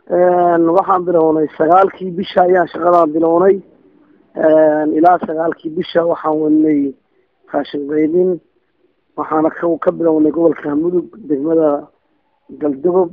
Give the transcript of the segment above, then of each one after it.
waxaan bilownay sagaalkii bisha ayaan shaqadaan bilownay ilaa sagaalkii bisha waxaan wadnay raashin qaybin waxaana ka bilownay gobolka mudug degmada galdogob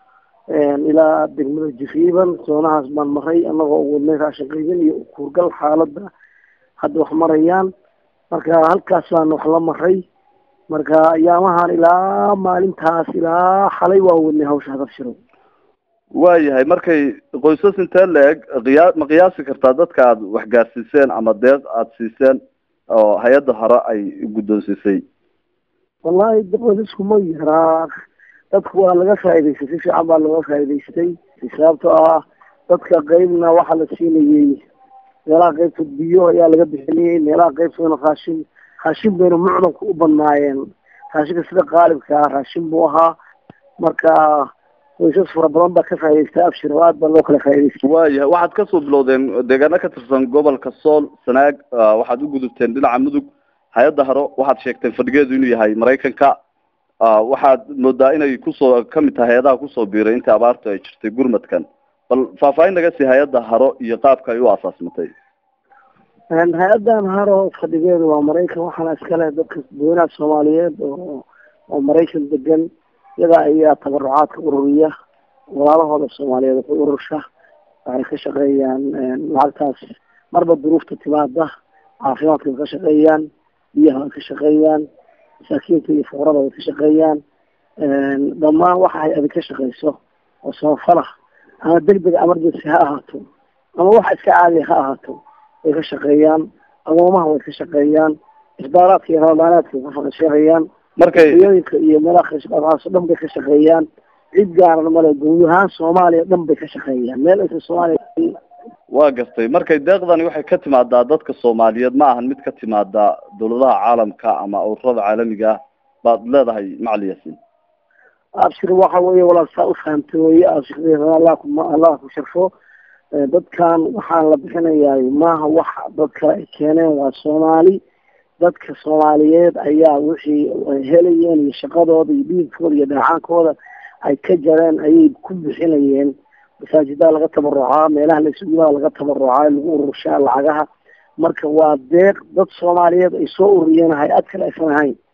ilaa degmada jiriiban zoonahaas baan maray anagoo wadnay raashin qaybin iyo kuurgal xaaladda hadda wax marayaan marka halkaas baan wax la maray marka ayaamahan ilaa maalintaas ilaa xalay waa wadnay hawsha hadafshiro waayahay markay qoysas intee la-eg ma qiyaasi kartaa dadka aad wax gaarsiiseen ama deeq aada siiseen oo hay-adda hore ay guddoonsiisay wallahi qoysasku ma yaraa dadku waa laga faa'idaystay si fiican baa looga faa'idaystay sababtoo ah dadka qeybna waxaa la siinayey meelaha qaybtood biyo ayaa laga bixinayey meelaha qaybtoodna raashin bayna mucdamka u badnaayeen raashinka sida qaalibka ah raashin buu ahaa marka qoysas fara badan baa ka faa'idaystay abshir oo aad baa loo kala faa'idaystay waayahay waxaad kasoo bilowdeen deegaano ka tirsan gobolka sool sanaag waxaad u gudubteen dhinaca mudug hay-adda haro waxaad sheegteen fadhigeedu inuu yahay maraykanka waxaad moodaa inay kusoo kamid tahay hay-adaha kusoo biiray intii abaartu ay jirtay gurmadkan bal faahfaahin naga sii hay-adda haro iyo qaabka ay u aasaasmatay hay-addan haro fadhigeedu waa maraykan waxaana iskale dadka dadweynaha soomaaliyeed oo maraykan degan iyadaa ayaa tabarucaadka ururiya walaalahooda soomaaliyeed waxay urusha waxay ka shaqeeyaan lacagtaas marba duruufta timaada caafimaadka way ka shaqeeyaan biyaha way ka shaqeeyaan masaakiinta iyo fuqarada way ka shaqeeyaan dhammaan waxa ay adig ka shaqeyso oo samafala ama degdeg emergency ha ahaato ama waxa iska caadiya ha ahaato way ka shaqeeyaan agoomaha way ka shaqeeyaan isbaaraadka iyo ramadaanaadka way ka shaqeeyaan markayooyinka iyo meelaha khashqadaas dhan bay ka shaqeeyaan cid gaaran male guud ahaan soomaaliya dhan bay ka shaqeeyaan meel aysan soomaaliya waa gartay markay deeqdani waxay ka timaadaa dadka soomaaliyeed ma ahan mid ka timaada dawladaha caalamka ama ururada caalamiga ah baad leedahay macali yaasiin abshir waxa weeye walaal saa u fahamtay weye abshir allah ku sharfo dadkan waxaan la bixinayaa maaha wax dad kale ay keeneen waa soomaali dadka soomaaliyeed ayaa wixii ay helayeen iyo shaqadooda iyo dhiigkooda iyo dheecaankooda ay ka jareen ayay ku bixinayeen masaajidaa laga tabarucaa meelaha laisugudaa laga tabarucaa lagu ururshaa lacagaha marka waa deeq dad soomaaliyeed ay soo ururiyeen hay-ad kale aysan ahayn